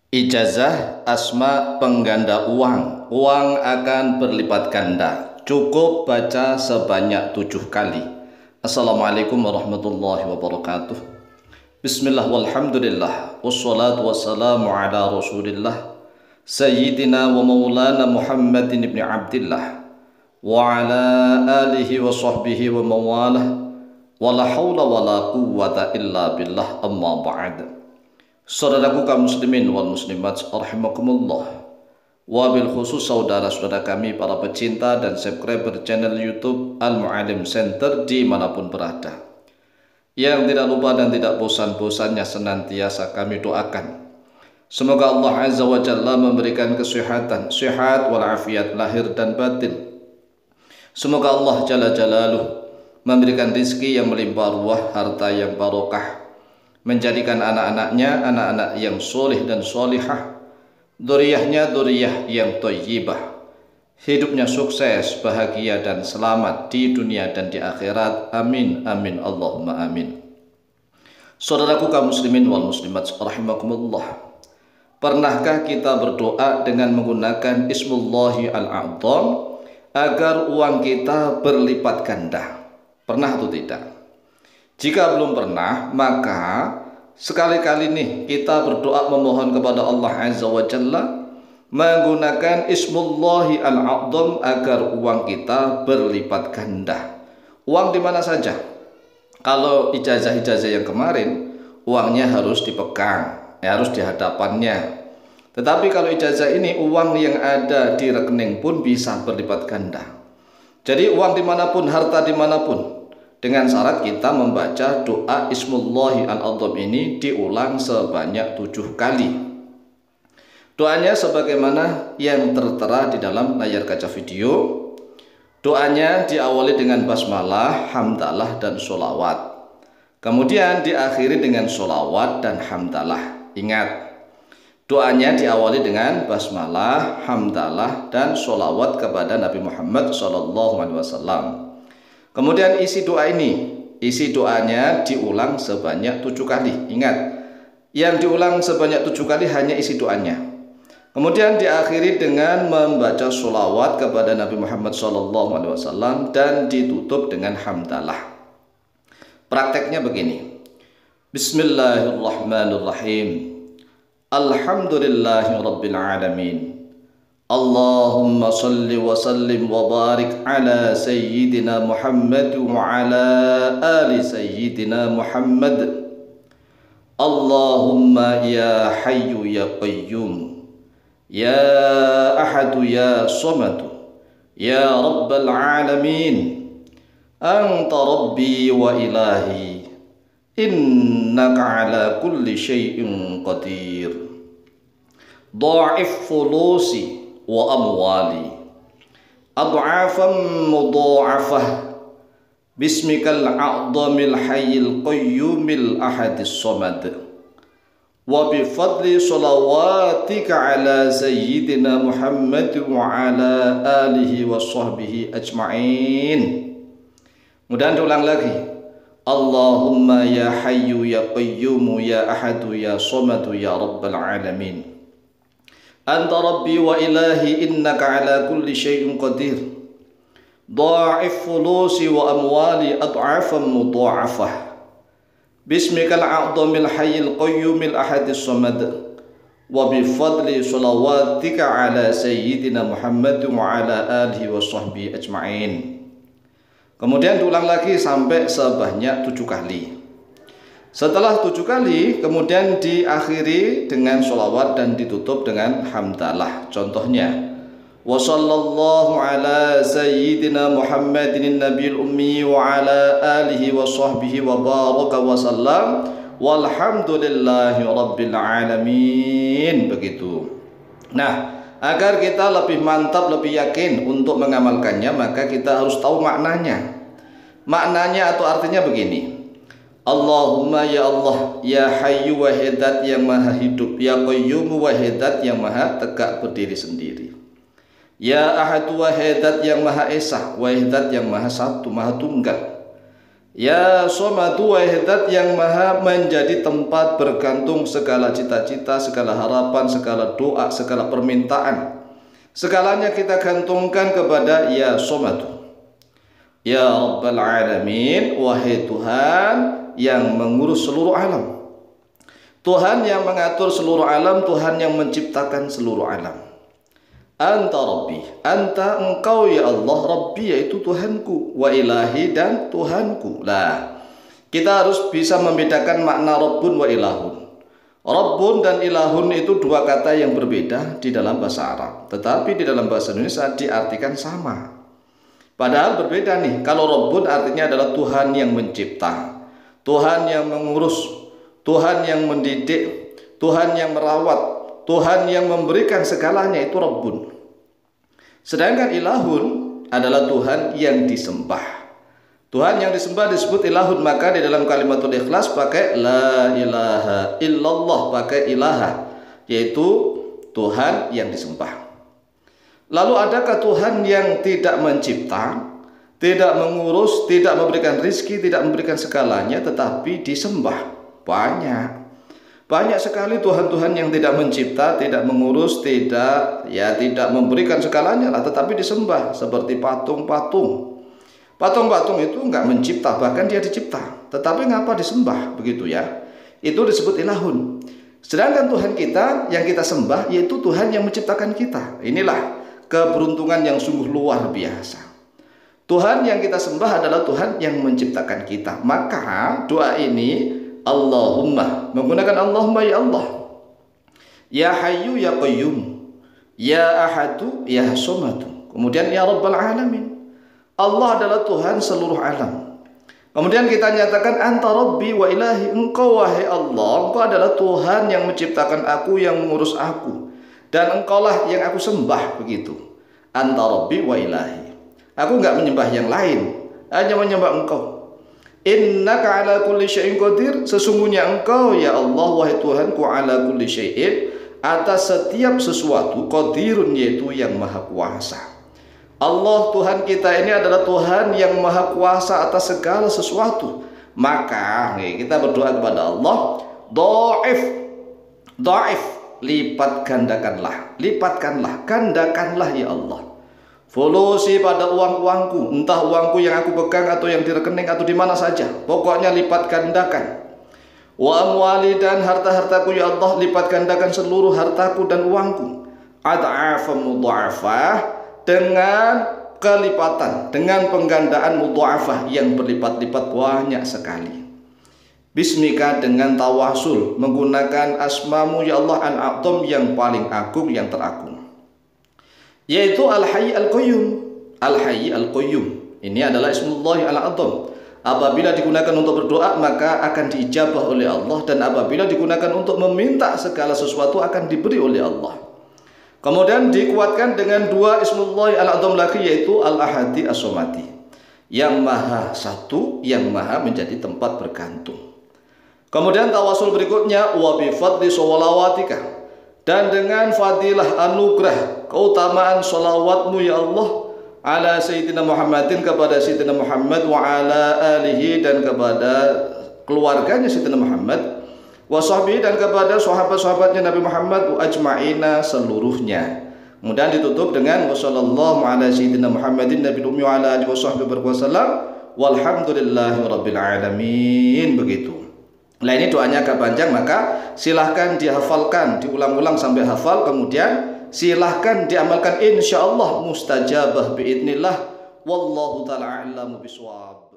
Ijazah asma pengganda uang. Uang akan berlipat ganda. Cukup baca sebanyak 7 kali. Assalamualaikum warahmatullahi wabarakatuh. Bismillah walhamdulillah. Wassalatu wassalamu ala rasulillah. Sayyidina wa maulana Muhammadin ibn Abdillah. Wa ala alihi wa sahbihi wa mawalah. Wa la hawla wa la quwwata illa billah, amma ba'd. Saudaraku kaum muslimin wal muslimat rahimakumullah, wabil khusus saudara-saudara kami para pecinta dan subscriber channel YouTube Al Mu'alim Center dimanapun berada, yang tidak lupa dan tidak bosan-bosannya senantiasa kami doakan semoga Allah Azza wa Jalla memberikan kesehatan, sehat walafiat lahir dan batin. Semoga Allah Jalla Jalaluh memberikan rizki yang melimpah ruah, harta yang barokah, menjadikan anak-anaknya anak-anak yang soleh dan solihah, dzurriyyahnya dzurriyyah yang thayyibah, hidupnya sukses, bahagia dan selamat di dunia dan di akhirat. Amin amin Allahumma amin. Saudaraku kaum muslimin wal muslimat rahimakumullah, pernahkah kita berdoa dengan menggunakan Ismullahi al-A'dzam agar uang kita berlipat ganda? Pernah atau tidak? Jika belum pernah, maka sekali-kali nih kita berdoa memohon kepada Allah Azza wa Jalla menggunakan Ismullahi al-A'dzam agar uang kita berlipat ganda. Uang di mana saja. Kalau ijazah-ijazah yang kemarin, uangnya harus dipegang, harus di hadapannya. Tetapi kalau ijazah ini, uang yang ada di rekening pun bisa berlipat ganda. Jadi uang dimanapun, harta dimanapun, dengan syarat kita membaca doa Ismullahi al-A'dzam ini diulang sebanyak 7 kali. Doanya sebagaimana yang tertera di dalam layar kaca video. Doanya diawali dengan basmalah, hamdalah, dan sholawat. Kemudian diakhiri dengan sholawat dan hamdalah. Ingat, doanya diawali dengan basmalah, hamdalah, dan sholawat kepada Nabi Muhammad SAW. Kemudian isi doa ini, isi doanya diulang sebanyak 7 kali. Ingat, yang diulang sebanyak 7 kali hanya isi doanya. Kemudian diakhiri dengan membaca sholawat kepada Nabi Muhammad SAW dan ditutup dengan hamdalah. Prakteknya begini. Bismillahirrahmanirrahim. Alhamdulillahi rabbil alamin. Allahumma salli wa sallim wa barik ala sayyidina Muhammad wa ala ali sayyidina Muhammad. Allahumma ya hayyu ya qayyum, ya ahadu ya samadu, ya rabbal alamin, anta rabbi wa ilahi, innaka ala kulli syai'in qadir. Dha'if fulusi wa amwali ad'afan mudha'afah bismikal a'dhamil hayyil qayyumil ahadis samad wa bifadli shalawatika ala sayyidina Muhammad wa ala alihi wa sahbihi ajma'in. Kemudian diulang lagi. Allahumma ya hayyu ya qayyumu ya ahadu ya samadu ya rabbal alamin, anta rabbi wa ilahi, innaka ala kulli syai'in qadir. Dha'if fulusi wa amwali ad'afan mudha'afah bismikal a'dhamil hayyil qayyumil ahadis samad wa bifadli shalawatika ala sayyidina Muhammad wa ala alihi wa sahbihi ajma'in. Kemudian diulang lagi sampai sebanyak 7 kali. Setelah 7 kali, kemudian diakhiri dengan sholawat dan ditutup dengan hamdalah. Contohnya, wa sallallahu ala sayyidina Muhammadin nabiyil ummi wa ala alihi wa sahbihi wa baraka wa sallam walhamdulillahi rabbil alamin. Begitu. Nah, agar kita lebih mantap, lebih yakin untuk mengamalkannya, maka kita harus tahu maknanya. Maknanya atau artinya begini. Allahumma ya Allah, ya hayyu wahidat yang maha hidup, ya qayyum wahidat yang maha tegak berdiri sendiri, ya ahad wahidat yang maha esa, wahidat yang maha satu, maha tunggal, Ya Somadu, wahai zat yang maha menjadi tempat bergantung segala cita-cita, segala harapan, segala doa, segala permintaan. Segalanya kita gantungkan kepada Ya Somadu. Ya Rabbal Alamin, wahai Tuhan yang mengurus seluruh alam, Tuhan yang mengatur seluruh alam, Tuhan yang menciptakan seluruh alam. Anta Rabbi, Anta engkau ya Allah, Rabbi yaitu Tuhanku, wa ilahi dan Tuhanku. Lah, kita harus bisa membedakan makna Rabbun wa ilahun. Rabbun dan ilahun itu dua kata yang berbeda di dalam bahasa Arab, tetapi di dalam bahasa Indonesia diartikan sama. Padahal berbeda nih. Kalau Rabbun artinya adalah Tuhan yang mencipta, Tuhan yang mengurus, Tuhan yang mendidik, Tuhan yang merawat, Tuhan yang memberikan segalanya, itu Rabbun. Sedangkan ilahun adalah Tuhan yang disembah. Tuhan yang disembah disebut ilahun. Maka di dalam kalimatul ikhlas pakai la ilaha illallah, pakai ilaha, yaitu Tuhan yang disembah. Lalu adakah Tuhan yang tidak mencipta, tidak mengurus, tidak memberikan rizki, tidak memberikan segalanya, tetapi disembah? Banyak sekali Tuhan-Tuhan yang tidak mencipta, tidak mengurus, tidak memberikan segalanya lah, tetapi disembah. Seperti patung-patung. Patung-patung itu enggak mencipta, bahkan dia dicipta, tetapi ngapa disembah begitu ya? Itu disebut ilahun. Sedangkan Tuhan kita yang kita sembah yaitu Tuhan yang menciptakan kita. Inilah keberuntungan yang sungguh luar biasa. Tuhan yang kita sembah adalah Tuhan yang menciptakan kita. Maka doa ini Allahumma, menggunakan Allahumma ya Allah, ya Hayyu ya Qayyum, ya Ahadu ya Somadu, kemudian ya Rabbal Alamin. Allah adalah Tuhan seluruh alam. Kemudian kita nyatakan Anta Rabbi wa ilahi, engkau wahai Allah, engkau adalah Tuhan yang menciptakan aku, yang mengurus aku, dan engkaulah yang aku sembah. Begitu. Anta Rabbi wa ilahi, aku enggak menyembah yang lain, hanya menyembah engkau. Innaka ala kulli syai'in qadir, sesungguhnya engkau ya Allah wahai Tuhanku ala kulli syai'in, atas setiap sesuatu, qadirun yaitu yang maha kuasa. Allah Tuhan kita ini adalah Tuhan yang maha kuasa atas segala sesuatu. Maka kita berdoa kepada Allah, dhaif, lipat gandakanlah, gandakanlah ya Allah. Volusi pada uang-uangku, entah uangku yang aku pegang atau yang di rekening atau di mana saja, pokoknya lipat gandakan. Wa amwali, dan harta-hartaku ya Allah, lipat gandakan seluruh hartaku dan uangku. Ad'afan mudha'afah, dengan kelipatan, dengan penggandaan mudha'afah yang berlipat-lipat banyak sekali. Bismika, dengan tawasul menggunakan asmamu ya Allah al-a'zam, yang paling agung, yang teragung, yaitu Al-Hayy Al-Qayyum. Al-Hayy Al-Qayyum ini adalah Ismullah Al-A'zam. Apabila digunakan untuk berdoa maka akan diijabah oleh Allah, dan apabila digunakan untuk meminta segala sesuatu akan diberi oleh Allah. Kemudian dikuatkan dengan dua Ismullah Al-A'zam lagi, yaitu Al-Ahadi As-Somadi, yang maha satu, yang maha menjadi tempat bergantung. Kemudian tawasul berikutnya, wa bi fadli sholawatika, dan dengan fadilah anugerah keutamaan salawatmu ya Allah, ala Sayyidina Muhammadin, kepada Sayyidina Muhammad, wa ala alihi, dan kepada keluarganya Sayyidina Muhammad, wa sahbihi, dan kepada sahabat-sahabatnya Nabi Muhammad, wa ajma'ina, seluruhnya. Kemudian ditutup dengan wa sallallahu ala Sayyidina Muhammadin nabil ummi wa ala alihi wa sahbihi wasallam, walhamdulillahi rabbil alamin. Begitu. Nah, ini doanya agak panjang, maka silahkan dihafalkan, diulang-ulang sampai hafal, kemudian silahkan diamalkan, insya Allah mustajabah biidnillah. Wallahu ta'ala a'lamu bishawab.